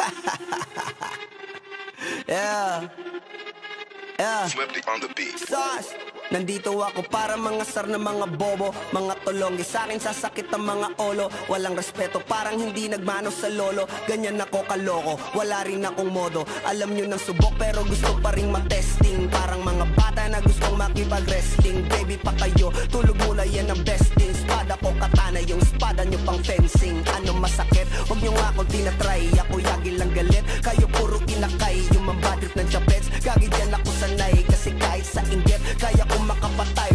Yeah. Yeah. Flip on the beat. Sauce. Nandito ako para mangasar ng mga bobo, mga tulonggi sa'kin sasakit ang mga olo. Walang respeto, parang hindi nagmano sa lolo. Ganyan ako kaloko, wala rin akong modo. Alam nyo ng subok pero gusto pa rin matesting. Parang mga bata na gustong makipag-wrestling. Baby pa kayo, tulog muna yan ang besting. Spada ko katana, yung spada nyo pang fencing. Ano masakit? Huwag nyo nga ako tinatry. Ako yagi lang galit, kayo puro inakay. Yung mambatrip ng chapets, gagi dyan ako sanay. Kasi kahit sa inggit, kaya ko makapatay.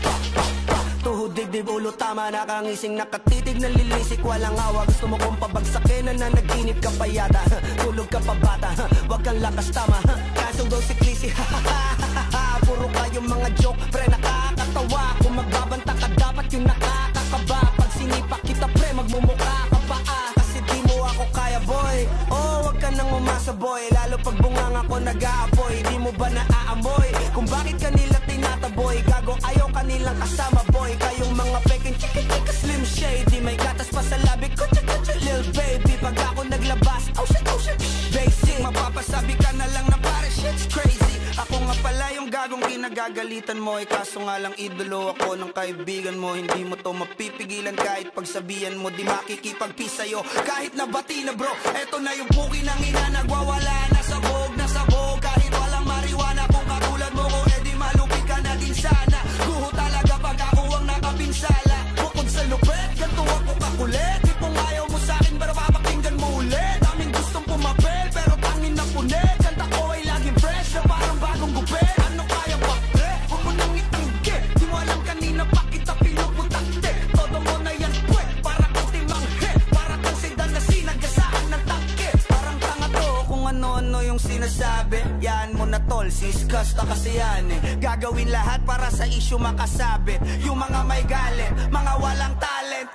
Tuhod, dibdib, ulo, tama, nakangising, nakatitig, nalilisik, walang awa. Gusto mo kong pabagsakin, nananaginip ka pa yata. Tulog ka pa bata, wag kang lakas tama. Kasong daw si Clissy, puro kayong mga joke, pre, nakakatawa. Kung magbabanta ka, dapat yung nakakakaba. Pag sinipak kita, pre, magmumukha ka pa kasi di mo ako kaya, boy. Oh, wag ka nang umasa, boy. Lalo pag bungang ako nag-aapoy. Di mo ba naaamoy kung bakit kanila tinataboy? Gago, ayaw kanilang kasama, boy. Kayong mga peking chika-chika slim shady. May gatas pa sa labi ko, chika-chika lil baby. Pag ako naglabas, oh shit, basic. Mapapasabi ka na lang na pare, shit's crazy. Ako nga pala yung gagong kinagagalitan mo. Kaso nga lang idolo ako ng kaibigan mo. Hindi mo to mapipigilan kahit pagsabihan mo. Di makikipagpis sa'yo kahit nabati na bro. Eto na yung puki ng ina, nagwawala na sabog. Kahit walang mariwana, kung katulad mo ko, edi malupit ka na din sana. Guho talaga pag ako ang nakapinsala. Bukod sa lupet, ganito ako kakulit. Tipong ayaw mo sa'kin, pero papakinggan mo ulit. Daming gustong pumapel, pero tangin na punit. Kanta ko ay laging fresh, na parang bagong gupit. Ano kaya pa, pre? Huwag mo nang itanggi. Di mo alam kanina pa kita pinuputakte. Todo mo na yan, pwe, para kang timanghe. Para kang sedan na sinagasaan ng tangke. Parang tanga to kung ano-ano yung sinasabi. Yan mo na tol, siskas na kasi yan eh. Gagawin lahat para sa issue makasabit. Yung mga may galit, mga walang talent.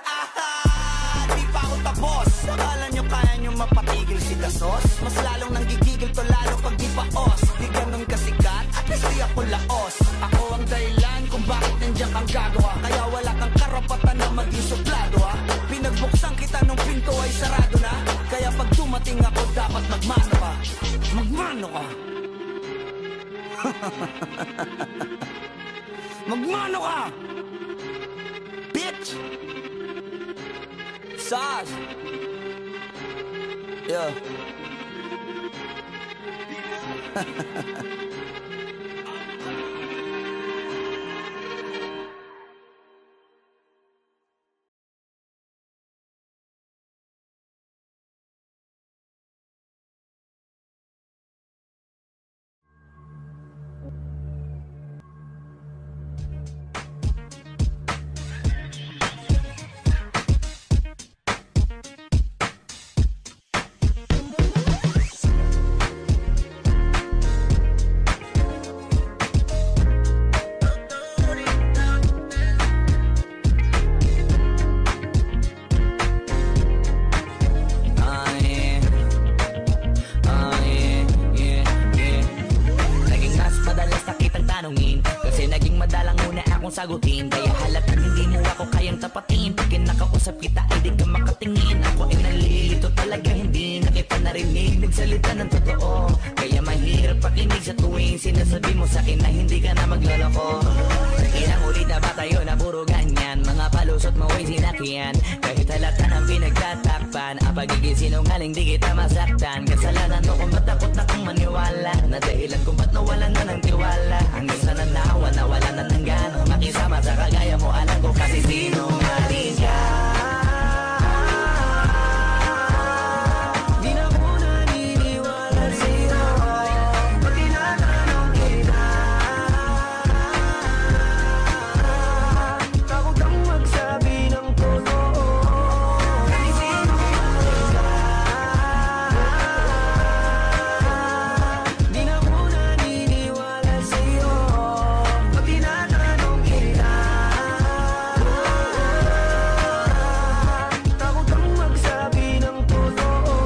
Di pa ako tapos. Akala nyo kaya nyo mapatigil si Dasos? Mas lalong nanggigigil to lalo pag di pa os. Di ganun kasikat, at least di ako laos. Ako ang dahilan kung bakit nandiyan kang gagawa. Kaya wala kang karapatan na maging suplado ha. Pinagbuksan kita nung pinto ay sarado na. Kaya pag dumating ako dapat magmano ka. Magmano ka. Magmano ka, bitch. Sauce. Yeah. Sagutin, kaya halatang hindi mo ako kayang tapatin. Pag kinakausap kita ay di ka makatingin. Ako ay nalilito talaga, hindi na kita narinig. Nagsalita ng totoo, kaya mahirap pakinig sa tuwing sinasabi mo sa akin na hindi ka na magloloko. Ilang ulit na ba tayo na puro ganyan? Mga palusot mo ay sinakyan. Kahit halata ng pinagtatakpan, ang pagiging sinungaling di kita masaktan. Kasalanan mo kung ba't takot na kong maniwala, na dahilan kung ba't nawalan na ng tiwala. Hanggang sa nanawa, nawala na ng gana. Makisama sa kagaya mo, alam ko kasi sinungaling ka. Di na ko naniniwala sa'yo, pag tinatanong kita. Takot kang magsabi ng totoo, kasi sinungaling ka. Di na ko naniniwala sa'yo, pag tinatanong kita. Takot kang magsabi ng totoo.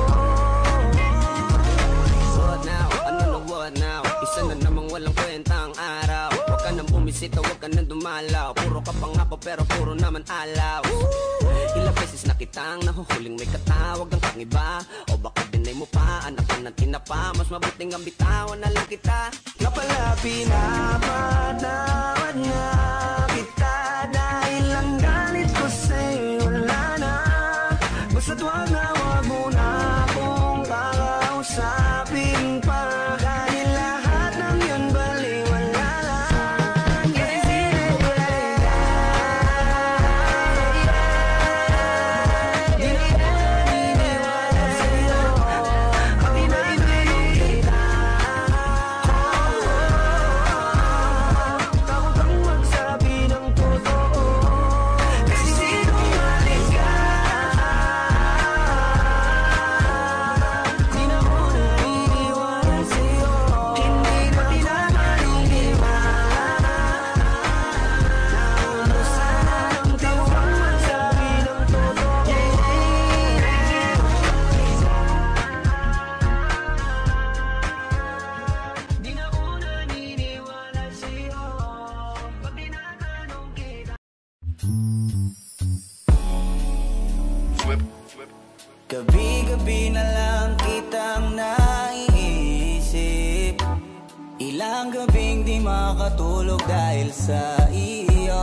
What now? Ano na what now? Isa na namang walang kwentang araw. Huwag ka nang bumisita, huwag ka nang dumalaw. Puro ka pangako pero puro naman alaw. Ilang beses na kitang nahuhuling may katawag ang pangiba. O baka din nanay mo pa, anak ka ng tinapa, mas mabuting ang bitawan na lang kita. Nga pala pinapatawad nga kita, dahil ang galit ko sa'yo wala na. Basta't wag mo na akong kakausapin pa, dahil lahat ng yun baliwala lang. Di na ko naniniwala sa'yo, pag tinatanong kita. Takot ang magsabi ng totoo, kasi sinungaling ka. Di na ko naniniwala sa'yo, hindi na tinatanong kita. Naubusan ang tawang magsabi ng totoo. Di na ko naniniwala sa'yo, pag tinatanong kita. Gabi-gabi na lang kitang naiisip, ilang gabing di makatulog dahil sa iyo.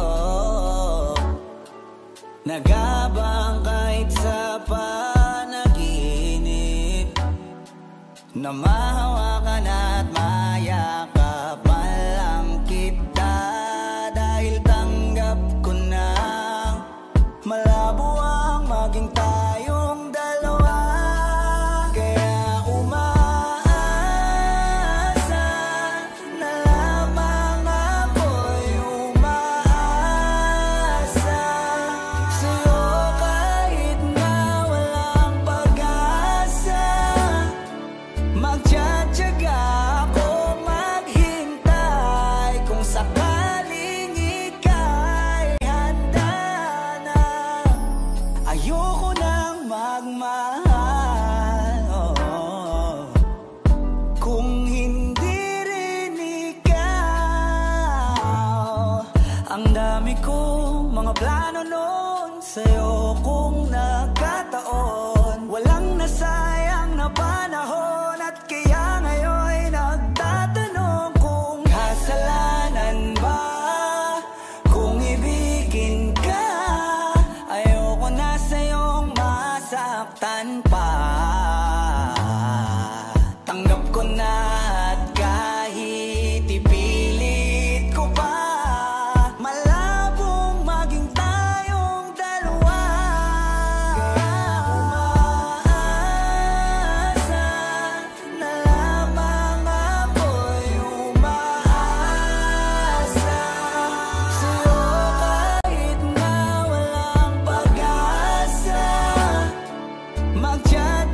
Nagabang kahit sa panaginip, na mahawakan at mayakapan lang kita, dahil tanggap ko na malabo ang maging tayong dalawa. Kaya umaasa na lamang ako'y umaasa sa'yo, kahit na walang pag-asa. Magtsatsaga ako maghintay, kung sakaling ika'y handa na. Ayoko nang magmahal, kung hindi rin ikaw. Ang dami kong mga plano noon sa'yo, kung nagkataon, walang nasayang na panahon. At kaya ngayon'y nagtatanong kung kasalanan ba kung ibigin ka. Ayoko na sa'yong masaktan pa, tanggap ko na at kahit ipilit ko pa, malabong maging tayong dalawa. Kaya umaasa na lamang ako'y umaasa sa'yo, kahit na walang pag-asa. Magtsatsaga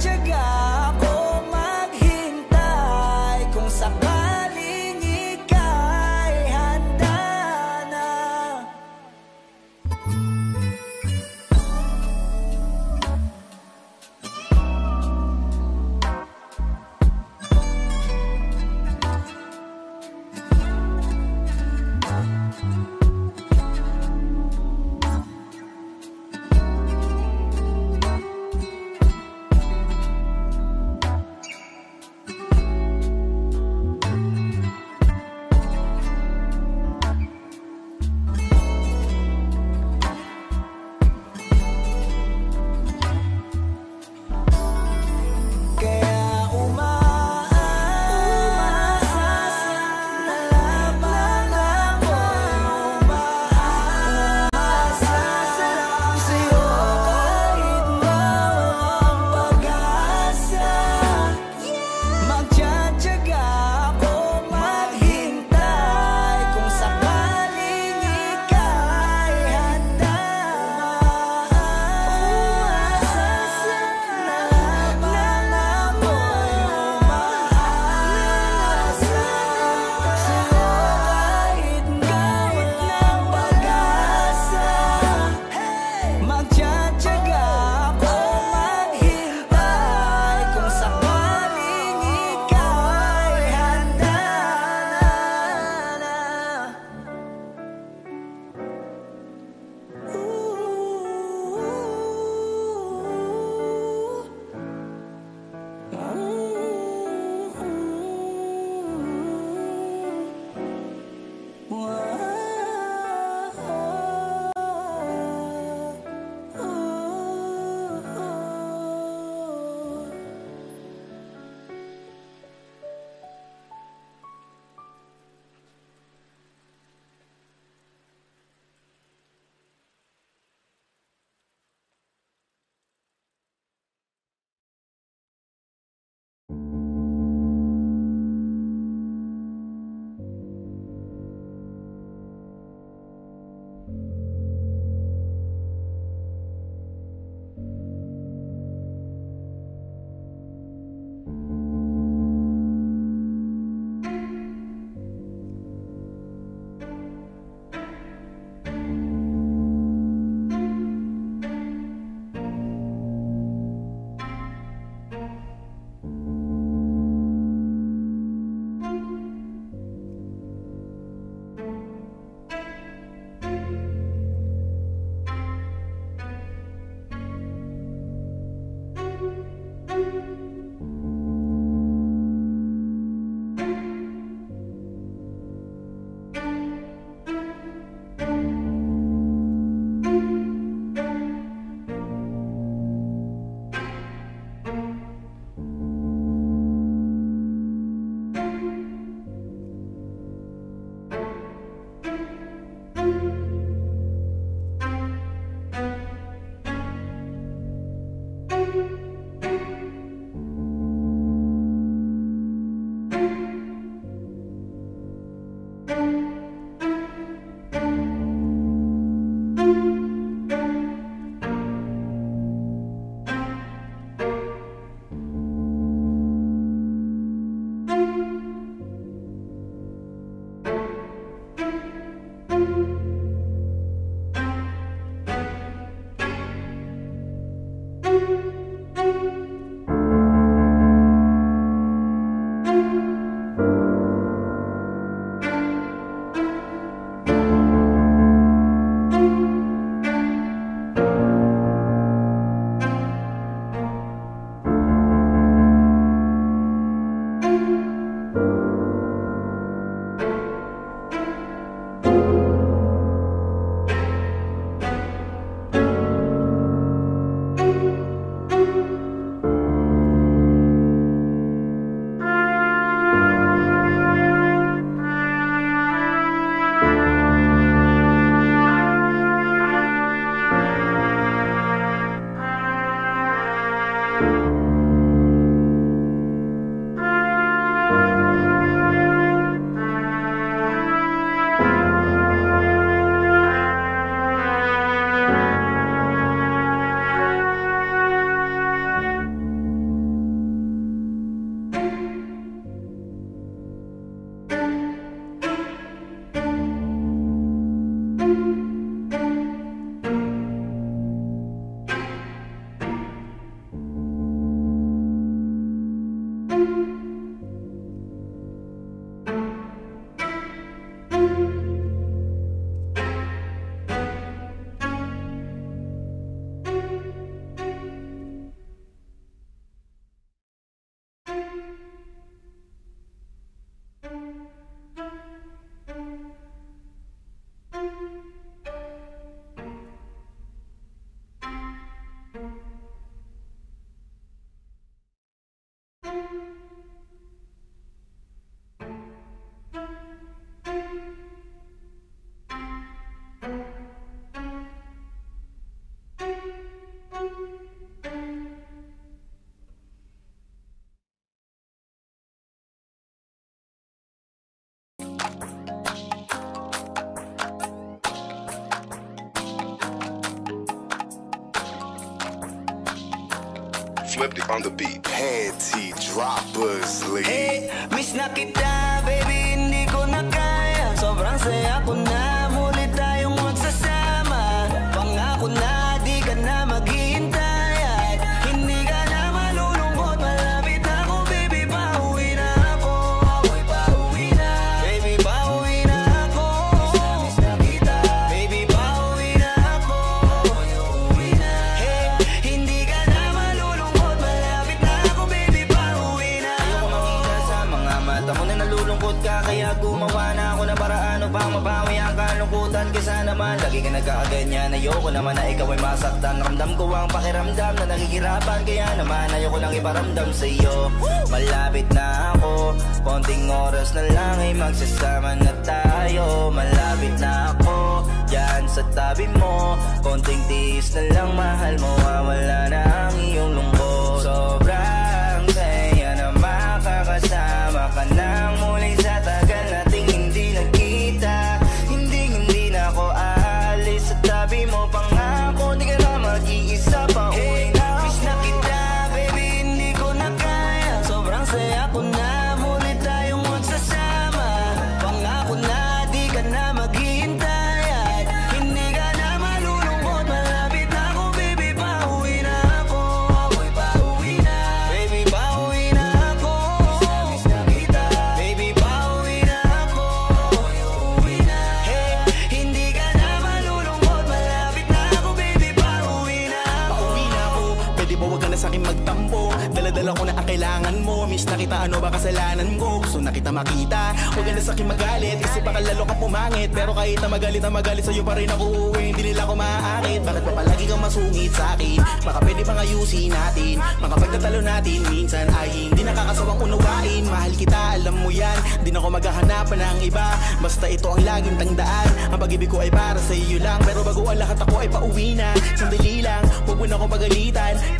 Flipped it on the beat. Panty droppers, lead. Hey, miss na kita, baby, hindi ko na kaya. Sobrang saya ko na, muli tayong magsasama. Pangako na, di ka na maghihintay. At hindi ka na malulungkot, malapit na ako, baby, pauwi na ako. Pauwi na, baby, pauwi na ako. Miss na kita, baby, pauwi na ako. Uuwi na, hey, hindi ka na malulungkot, malapit na ako, baby, pauwi na ako. Ayoko makita sa mga mata mo na nalulungkot ka, kaya gumawa na ako ng paraan upang mabawi ang kalungkutan. Kaysa naman lagi ka nagkakaganyan, ayoko naman na ikaw ay masaktan. Ramdam ko ang pakiramdam na nakikirapan, kaya naman ayoko lang iparamdam sa iyo. Malapit na ako, konting oras na lang ay magsasama na tayo. Malapit na ako, dyan sa tabi mo, konting tiis na lang, mahal mo, wala na ang iyong lungkot. Sobrang saya na makakasama ka nang muli sa tagal nating hindi nagkita. Hindi na ako aalis sa tabi mo, pangako di ka na mag-iisa pa. Hey, miss na kita, baby, hindi ko na kaya. Sobrang saya ko na, muli tayong magsasama. Pangako na, di ka na maghihintay. At hindi ka na malulungkot, malapit na ako, baby, pauwi na ako. Pauwi na, baby, pauwi na ako. Miss na kita, baby, pauwi na ako. Uuwi na, hey, hindi ka na malulungkot, malapit na ako, baby, pauwi na ako. Pauwi na ako, pwede ba wag ka na sa'kin magtampo? Dala-dala ko na ang kailangan mo. Miss na kita, ano ba kasalanan ko? Gusto na kita makita, wag ka na sa'kin magalit. Kasi baka lalo ka pumangit, pero kahit na magalit sa'yo pa rin ako uuwi. Hindi nila ako maaakit, bakit pa palagi kang masungit sa'kin? Baka pwede pang ayusin natin, mga pagtatalo natin minsan ay hindi nakakasawang unawain. Mahal kita, alam mo yan, di na ako maghahanapan ng iba. Basta ito ang laging tandaan, ang pag-ibig ko ay para sa iyo lang. Pero bago ang lahat ako ay pauwi na, sandali lang, huwag mo na ako pagalitan.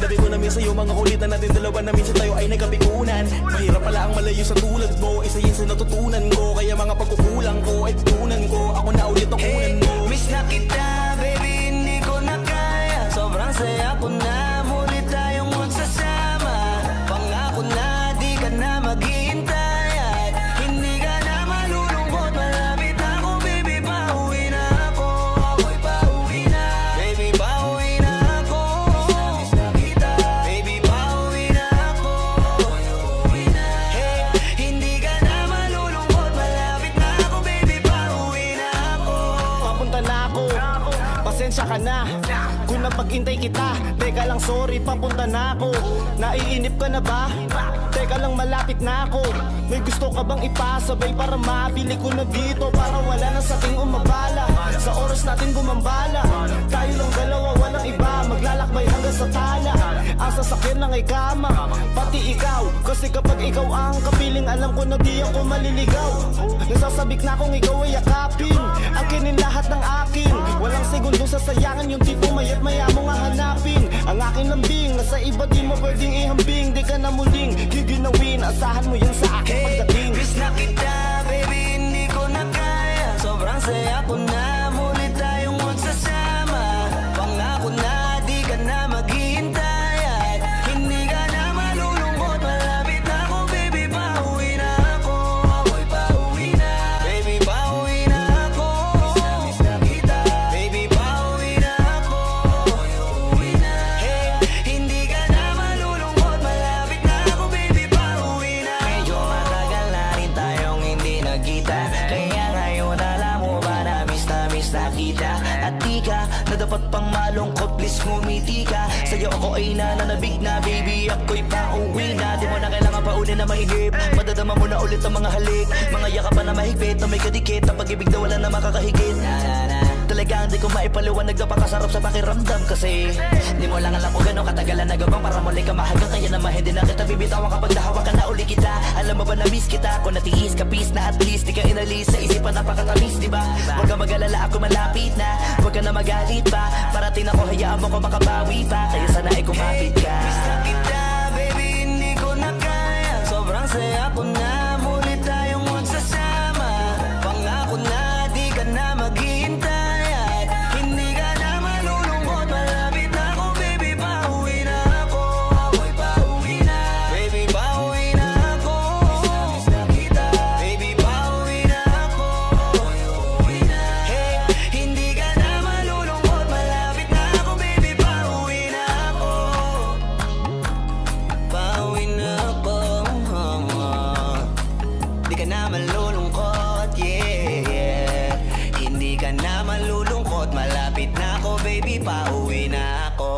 Dabi ko na minsan yung mga kulitan natin dalawa na minsan tayo ay nagkapikunan. Mahirap pala ang malayo sa tulad mo, isa yun sa natutunan ko. Kaya mga pagkukulang ko ay tutunan ko, ako na ulit ang kunan mo. Miss na kita, baby, hindi ko na kaya. Sobrang saya ko na, muli tayong magsasama. Pangako na, di ka na maghihintay at hindi ka na malulungkot. Malapit na ako, baby, pauwi na ako. Ako'y pauwi na, baby, pauwi na ako. Miss na kita, baby, pauwi na ako. Ako'y uuwi na, hey, hindi ka na malulungkot. Malapit na ako, baby, pauwi na ako. Papunta na ako, pasensya ka na kung napag-intay kita. Teka lang, sorry, papunta na ako. Naiinip ka na ba? Teka lang, malapit na ako. May gusto ka bang ipasabay para mabili ko na dito? Para wala na sa ating umabala, sa oras natin gumambala. Tayo lang dalawa, walang iba, maglalakbay hanggang sa tala. Ang sasakyan lang ay kama, pati ikaw. Kasi kapag ikaw ang kapiling, alam ko na di ako maliligaw. Nasasabik na kung ikaw ay yakapin, akinin lahat ng akin. Walang segundo sasayangan, yung tipo mayat maya mo nga hanapin. Ang aking lambing, nasa iba di mo pwedeng ihambing. Di ka na muling giginawin, asahan mo yan sa akin pagdating. Miss na kita, baby, hindi ko na kaya. Sobrang saya ko na, muli tayong magsasama. Pangako na, di ka na maghihintay at hindi ka na malulungkot. Malapit na ako, baby, pauwi na ako. Ako'y pauwi na, baby, pauwi na ako. Miss na kita, baby, pauwi na ako. Ako'y uuwi na, hey, hindi ka na malulungkot. Malapit na ako, baby, pauwi na. Medyo matagal na rin tayong hindi nagkita, kaya ngayon alam mo ba na miss na kita. At di ka na dapat pang malungkot, please ngumiti ka. Sa'yo ako ay nananabig na, baby, ako'y pauwi na. Di mo na kailangan pa uli na mahigip, madadama mo na ulit ang mga halik. Mga yakapan na mahigpit na may kadikit, ang pag-ibig na wala na makakahigit. Talagang di ko maipaliwanag, napakasarap sa pakiramdam. Kasi di mo lang alam kung gano'ng katagalan na gabang para muli ka mahagang. Kaya naman hindi na kita bibitawan kapag nahawa ka na uli kita. Alam mo ba na miss kita, kung natiis ka peace na at least di ka inalis sa isipan, napakatamis, di ba? Huwag ka mag-alala, ako malapit na, huwag ka na magalit pa. Parating ako, hayaan mo ko makabawi pa, kaya sana ay kumapit ka. Miss na kita, baby, hindi ko na kaya. Sobrang saya ko na, muli tayong magsasama. Pangako na, di ka na maghihintay at hindi ka na malulungkot. Malapit na ako, baby, pauwi na ako. Ako'y pauwi na, baby, pauwi na ako. Miss na kita, baby, pauwi na ako. Ako'y uuwi na, hey, hindi ka na malulungkot. Malapit na ako, baby, pauwi na ako. Pauwi na ako, di ka na malulungkot, yeah. Hindi ka na malulungkot. Malapit na ako, baby, pauwi na ako.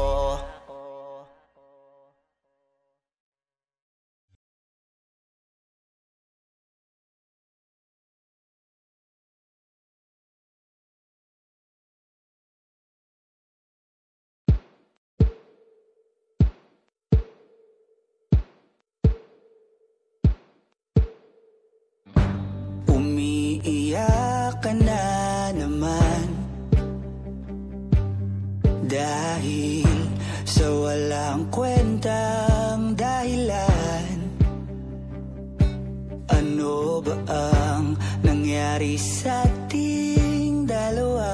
Umiiyak ka na naman dahil sa walang kwentang dahilan. Ano ba ang nangyari sa ating dalawa?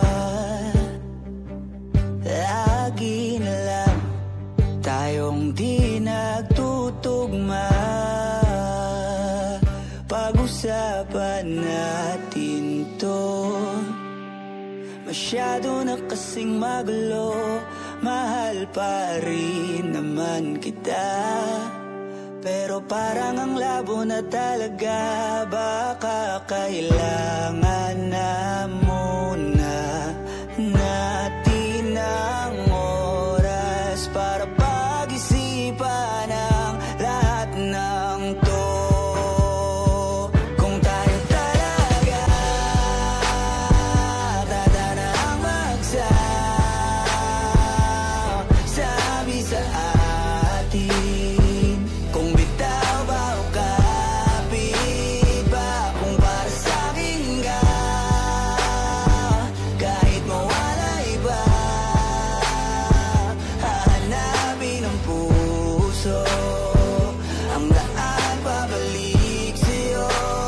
Lagi na lang tayong di nagtutugma. Pag-usapan natin to, masyado na kasing magulo. Mahal pa rin naman kita, pero parang ang labo na talaga. Baka kailangan na muna natin ang oras para pag-isipan ang lahat ng to. Kung tayo talaga tatanang magsasabi sa atin, kung bitaw ba o kapit ba, kung para sa'kin ka, kahit mawala iba, hahanapin ang puso. puso ang daan pabalik sa'yo.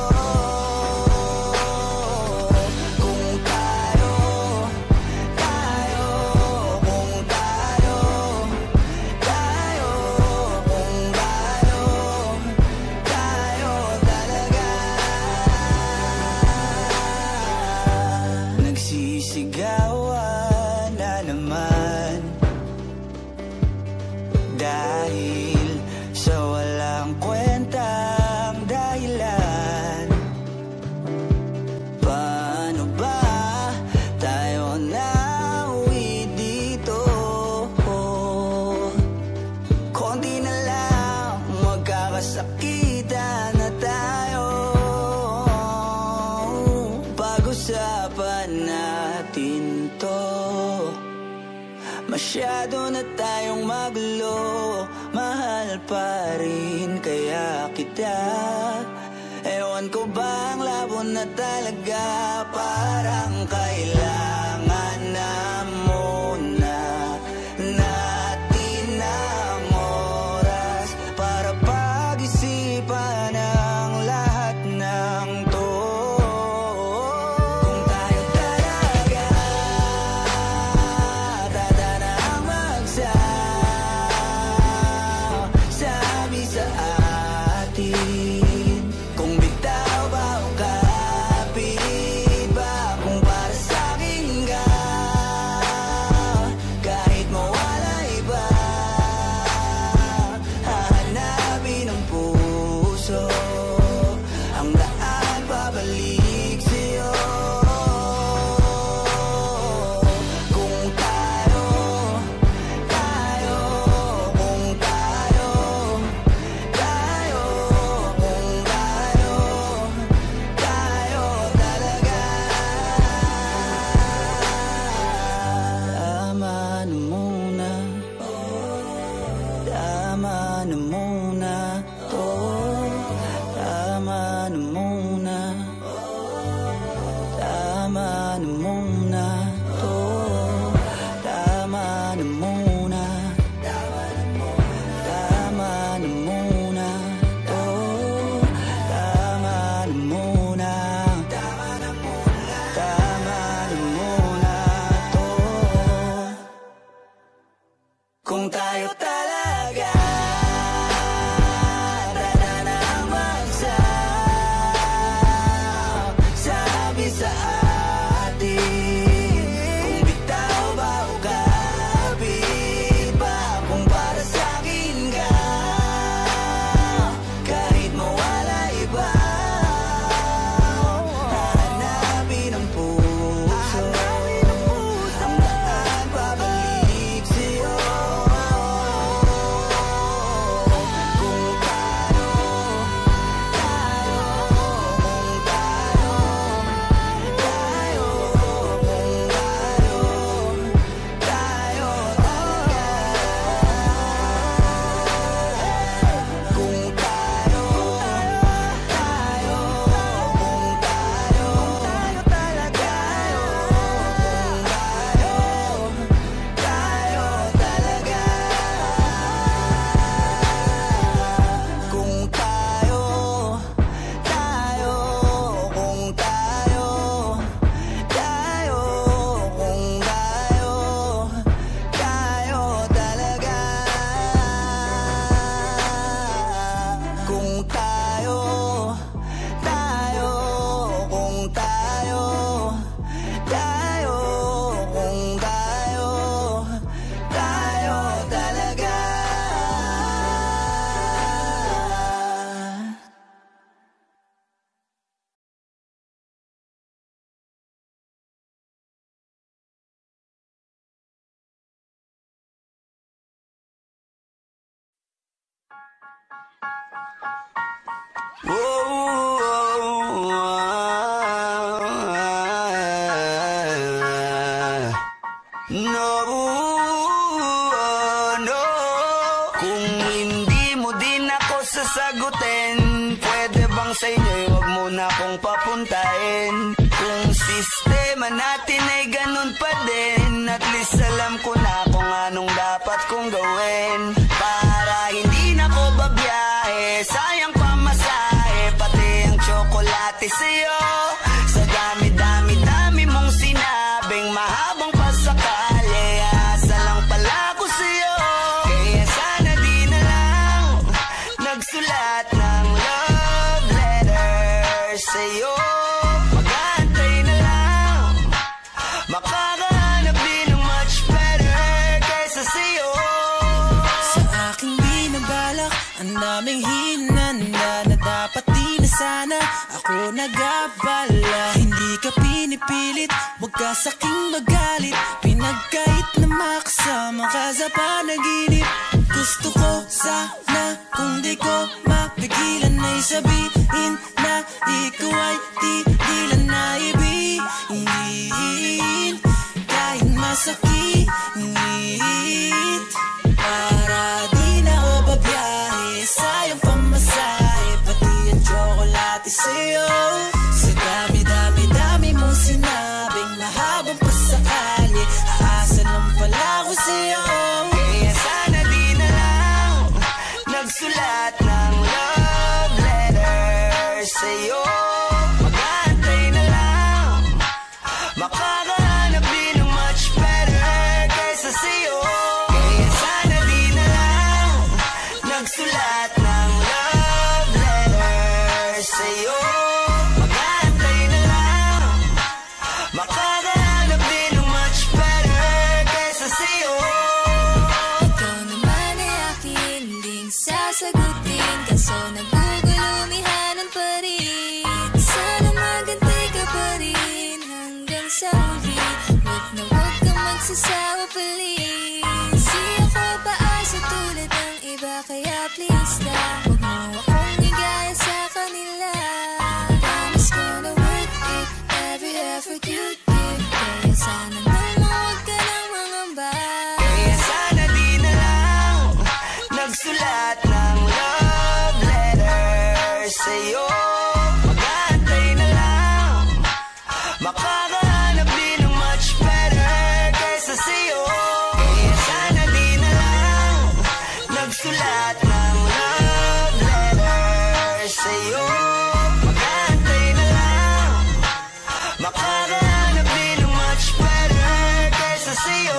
Kung tayo, kung tayo, kung tayo talaga. Nagsisigawan na naman dahil sa walang kwentang dahilan. Paano ba tayo nauwi dito? Konti na lang magkakasakitan na tayo. Pag-usapan natin to. Masyado na tayong magulo, mahal pa rin kaya kita. Ewan ko ba ang labo na talaga, parang kailangan na muna natin ang oras para pag-isipan ang lahat ng to. Kung tayo talaga tatanang magsabi sa atin, kung bitaw ba o kapit ba, kung para sa'kin ka, kahit mawala iba, hahanapin ang puso ang daan pabalik sa'yo. Kung tayo, kung tayo, kung tayo talaga. Tama na muna, tama na muna to. Tama na muna, tama na muna to. Tama na muna, tama na muna to. Tama na muna, tama na muna to. Kung tayo talaga tatanang magsabi sa atin, kung bitaw ba o kapit ba, kung para sa'kin ka, kahit mawala iba, hahanapin ang puso ang daan pabalik sa'yo. Kung tayo, kung tayo, tayo talaga. Kung tayo, kung tayo talaga. Tayo talaga. Kung tayo, kung tayo, kung tayo talaga. Kung tayo, kung tayo, kung tayo talaga. No. Kung hindi mo din ako sasagutin, pwede bang sa inyo'y wag mo na akong papuntahin? Kung sistema natin ay ganun pa din, at least alam ko na kung anong dapat kong gawin para hindi Ang daming hinanda na dapat di na sana ako nag-abala. Hindi ka pinipilit, huwag ka saking magalit. Pinagkait na makasama ka sa panaginip. Gusto ko sana kung di ko mapigilan ay sabihin na ikaw ay tigilan na ibigin. Kahit masakit para di na ako babiyahe. Sayang pamasahe, pati ang tsokolate sa'yo. Sa dami-dami-dami mong sinabing mahabang pasakali, aasa lang pala ako sa'yo. Kaya sana di na lang nagsulat ng love letter sa'yo. Mag-aantay na lang, makakahanap din ng much better kaysa sa'yo. Kaya sana di na lang nagsulat ng love letter sa'yo. Mag-aantay na lang, makakahanap din ng much better kaysa sa'yo. Ikaw naman ay akin ding sasagutin, kaso nagugulumihanan pa rin. Sana magantay ka pa rin hanggang sa huli. Huwag na huwag kang magsasawa please. Di ako paasa tulad ng iba, kaya please lang huwag mo akong igaya sa kanila. Promise ko na worth it, every effort you give. Kaya sana naman huwag ka nang mangamba. Kaya sana di na lang nagsulat ng love letter sa'yo. Mag-aantay na lang, makakahanap din ng much better kaysa sa'yo. Kaya sana di na lang nagsulat ng love letter sa'yo. Mag-aantay na lang, makakahanap din ng much better kaysa sa'yo.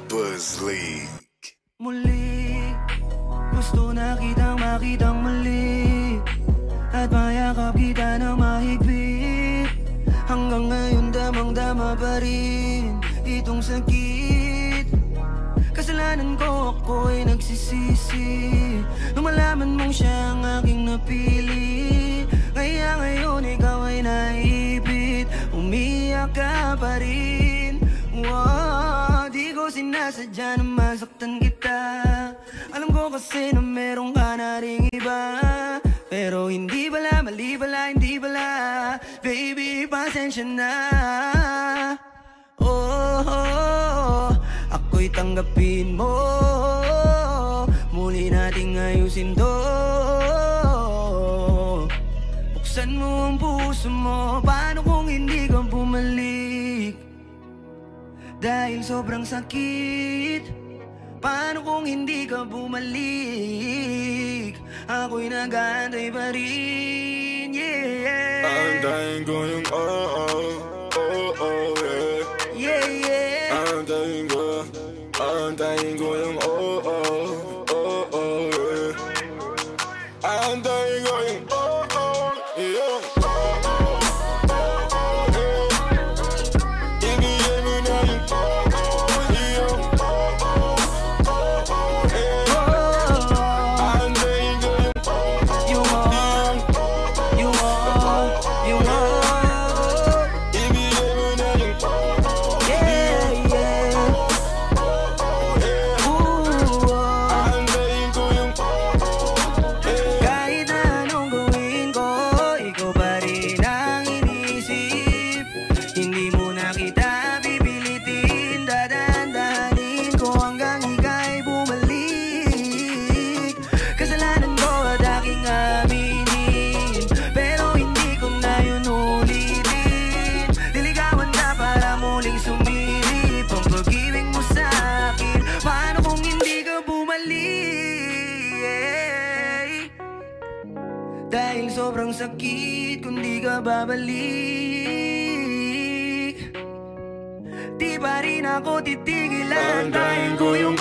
Droppers League. Muli, gusto na kitang makitang muli, at mayakap kita ng mahigpit. Hanggang ngayon damang-dama pa rin itong sakit. Kasalanan ko, ako'y nagsisisi nung malaman mong siya ang aking napili. Kaya ngayon ikaw ay naipit, umiyak ka pa rin. Wow, di ko sinasadya na masaktan kita. Alam ko kasi na meron ka na ring iba, pero hindi bala, mali bala, hindi bala. Baby, pasensya na. Oh, ako'y tanggapin mo. Muli nating ayusin to. Buksan mo ang puso mo. Paano kung hindi ka bumalik? Dahil sobrang sakit. Paano kung hindi ka bumalik? Ako'y nag-aantay pa rin, yeah. Aantayin ko yung yeah. Yeah, yeah. Aantayin ko yung yeah. Aantayin ko yung yeah. Ibigay mo na yung dahil sobrang sakit kung di ka babalik. Di pa rin ako titigil. Antayin ko yung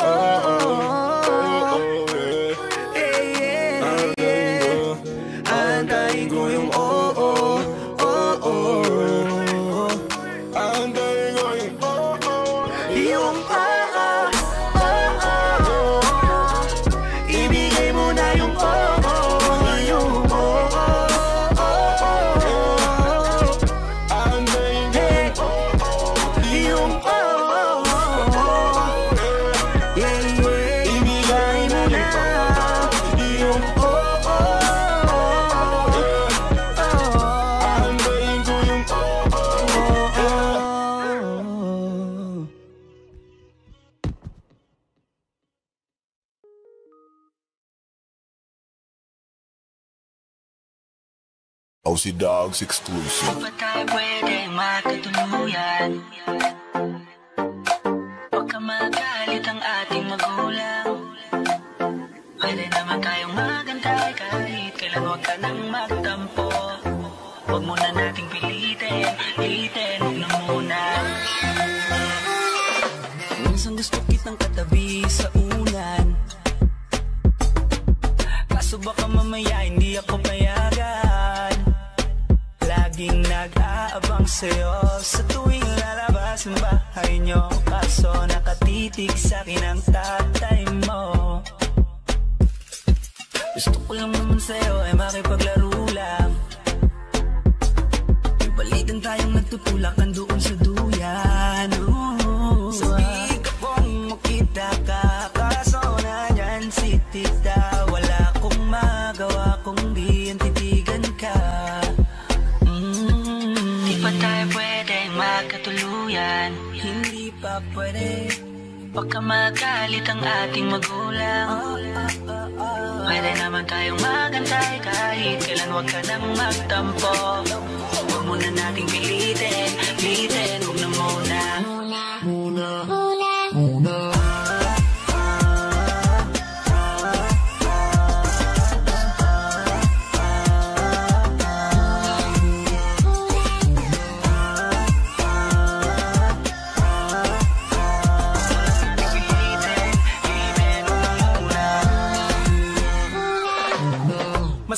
Antayin ko yung Aantayin ko yung yung ibigay mo na yung OC Dogs exclusive. Di ba tayo pwedeng magkatuluyan? Huwag ka magalit ang ating magulang. Pwede naman tayong magantay kahit kailan. Huwag ka nang magtampo. Huwag muna nating pilitin, huwag na muna. Minsan gusto kitang katabi sa unan, kaso baka mamaya hindi ako payagan. Laging nag-aabang sa'yo sa tuwing lalabas ang bahay nyo, kaso nakatitig sa'kin ang tatay mo. Gusto ko lang naman sa'yo ay makipaglaro lang. May balitan tayong nagtutulak doon sa duyan. Sabi ka pong makita ka, kaso nandyan si tita. Wala akong magawa kung di ang titigan ka. Di pa tayo pwedeng magkatuluyan? Hindi pa pwede. Baka magalit ang ating magulang. Pwede naman tayong magantay kahit kailan. Huwag ka nang magtampo. Huwag muna nating pilitin, huwag na muna.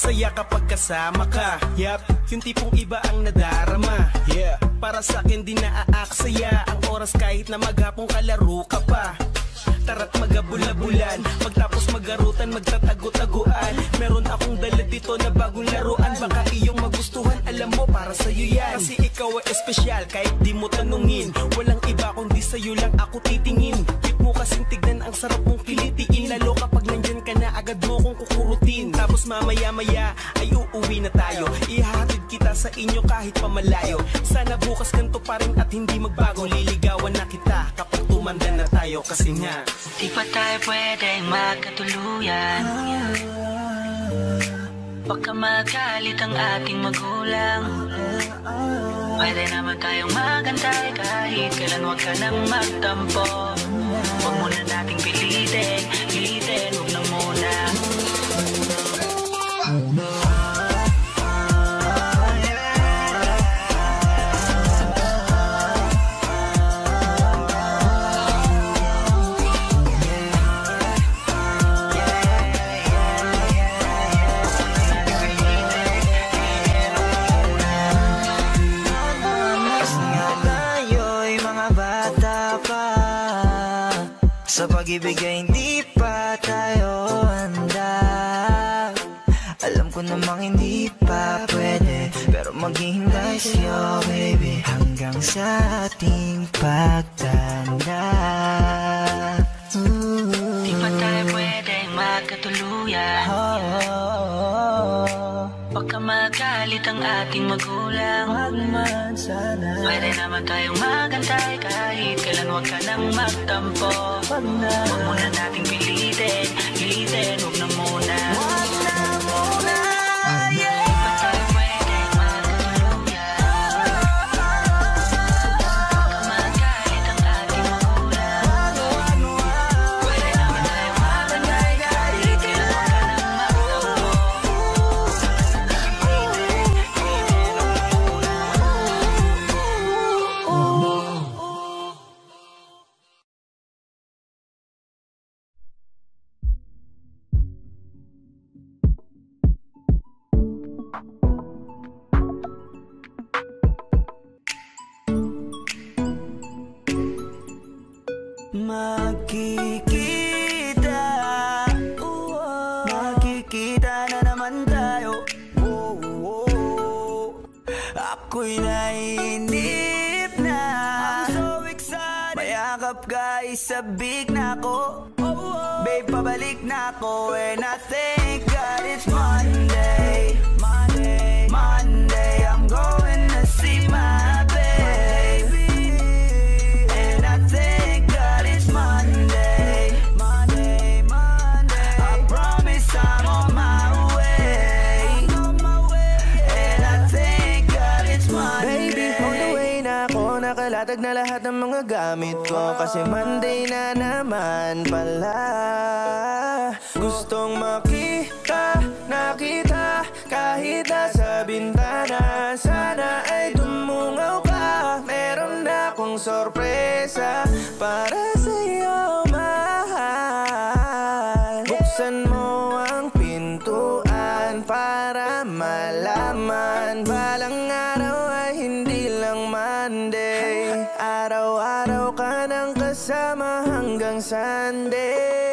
Masaya kapag kasama ka. Yup, yung tipong iba ang nadarama. Yeah, para sa akin di naaaksaya ang oras kahit na maghapong kalaro ka pa. Tara't magabula-bulan, pagtapos magarutan, magtatago-taguan. Meron akong dala dito na bagong laruan. Baka iyong magustuhan, alam mo para sa'yo yan. Kasi ikaw ay espesyal kahit di mo tanungin. Walang iba kundi sa'yo lang ako titingin. Tip mo kasing tignan, ang sarap mong kilitiin. Lalo kapag nandyan ka na, agad mo kong kukurutin. Tapos mamaya-maya ay uuwi na tayo. Ihahatid kita sa inyo kahit pamalayo. Sana bukas ganito pa rin at hindi magbago. Liligawan na kita kapag tumanda na tayo. Kasi nga di pa tayo pwedeng magkatuluyan. Baka magalit ang ating magulang. Pwede naman tayong magantay kahit kailan, wag ka nang magtampo. Huwag muna nating pilitin, huwag na muna. Sa pag-ibig ay hindi pa tayo handa. Alam ko namang hindi pa pwede, pero maghihintay sa'yo baby hanggang sa ating pagtanda. Di pa tayo pwedeng magkatuluyan. Baka magalit ang ating magulang. Pwede naman tayong magantay kahit kailan, wag ka nang magtampo. Huwag muna nating pilitin, huwag na muna. Magkikita na naman tayo. Ako'y naiinip na. I'm so excited. Mayakap ka, isabik na ko. Babe, pabalik na ko. And I thank God it's Monday. Monday, I'm going to see my baby. And I thank God it's Monday. I promise I'm on my way. And I thank God it's Monday. Baby, on the way na ako. Nakalatag na lahat ng mga gamit ko. Kasi Monday na naman pala. Gustong makita, nakita kahit nasa bintana. Sana ay dumungaw ka. Meron na akong sorpresa para sa'yo, mahal. Buksan mo ang pintuan para malaman. Balang araw ay hindi lang Monday. Araw-araw ka nang kasama hanggang Sunday.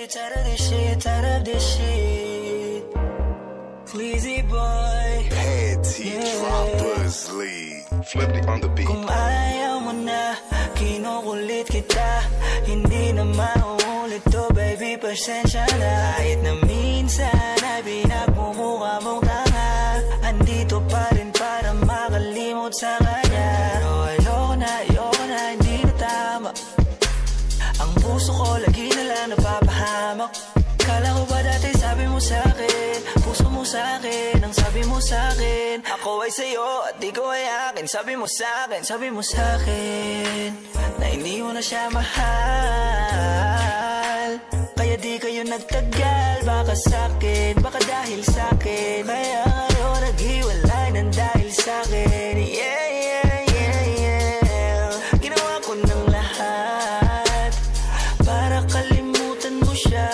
shit, tired of this shit, tired of this shit. Sleazy boy. Panty Droppers League. Flip it on the beat. Kung ayaw mo na, kinukulit kita. Hindi na mauulit to, baby, pasensya na. Kahit na minsan ay pinagmumukha mong tanga, andito pa rin para makalimot sa kanya. Pero ayoko na, hindi na tama. Ang puso ko lagi na lang napapahamak. Kala ko ba dati sabi mo sa'kin, puso mo sa'kin, ang sabi mo sa'kin, ako ay sa'yo at di ko ay akin. Sabi mo sa'kin na hindi mo na siya mahal. Kaya di kayo nagtagal, baka sa'kin, baka dahil sa'kin. Kaya ngayon naghiwalay ng dahil sa'kin. Yeah, yeah, yeah, yeah. Ginawa ko ng lahat para kalimutan mo siya.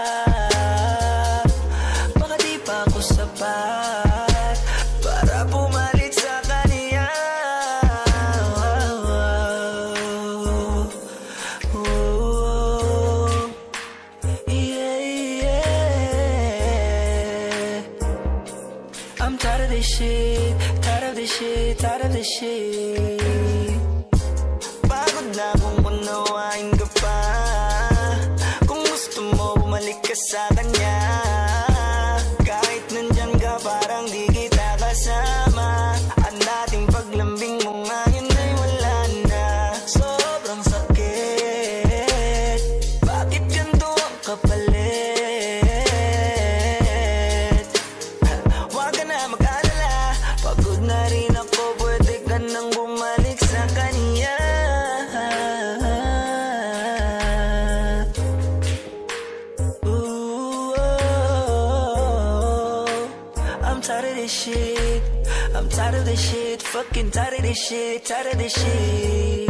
Baka di pa ako sapat para pumalit sa kanya. Yeah, yeah. I'm tired of this shit, tired of this shit, tired of this shit. Pagod na kung unawain ka pa. Kung gusto mo bumalik ka sa kanya, kahit nandyan ka parang di kita kasama. Ang dating paglambing mo ngayon ay wala na. Sobrang sakit, bakit ganito ang kapalit? Huwag ka na mag-alala, pagod na rin ako, pwede ka nang bumalik sa kanya. I'm tired of this shit, I'm tired of this shit, fucking tired of this shit, tired of this shit.